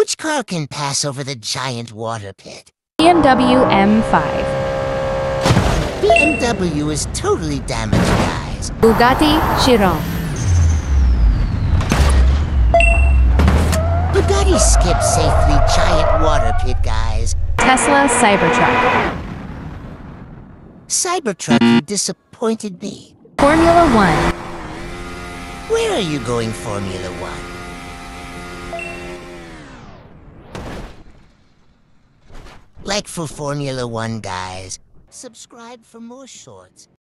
Which car can pass over the giant water pit? BMW M5. BMW is totally damaged, guys. Bugatti Chiron. Bugatti skipped safely giant water pit, guys. Tesla Cybertruck. Cybertruck, you disappointed me. Formula One. Where are you going, Formula One? Like for Formula One, guys. Subscribe for more shorts.